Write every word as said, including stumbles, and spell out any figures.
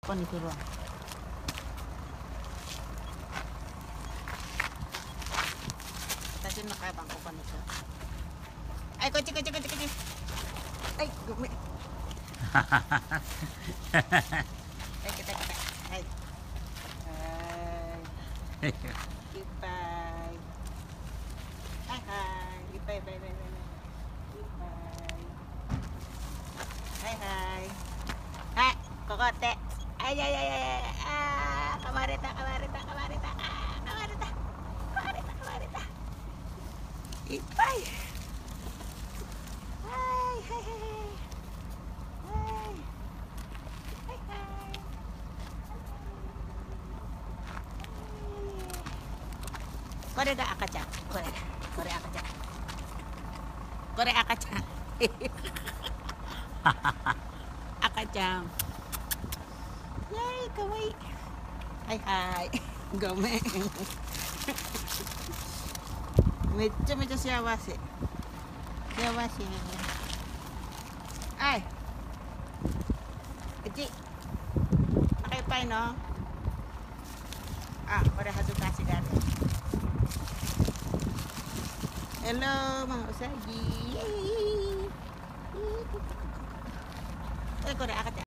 Pan itu doang. Tasin na kaya bang kupan itu. Ay, kuci, kuci, kuci, kuci. Ay, gumi. Ay, kita, kita. Ay. Ay. Ipay. Ay, ay. Ipay, bay, bay, bay. Ipay. Hai, hai. Hai, kokote. Ay, ay, ay, ay. Ah, kamarita, kamarita, kamarita. Ah, kamarita. Kamarita, kamarita. Ipay. Hai, hai, hai. Hai. Hai, hai. Kore ga akacang. Kore. Kore akacang. Kore akacang. Akacang. Yay, kawaii. Hai, hai. Gome. めっちゃめちゃ幸せ。幸せ。Ay. Kecil. Pakai pay, no? Ah, pada satu kasih dari. Hello, mga usagi. Eh, kore akacang.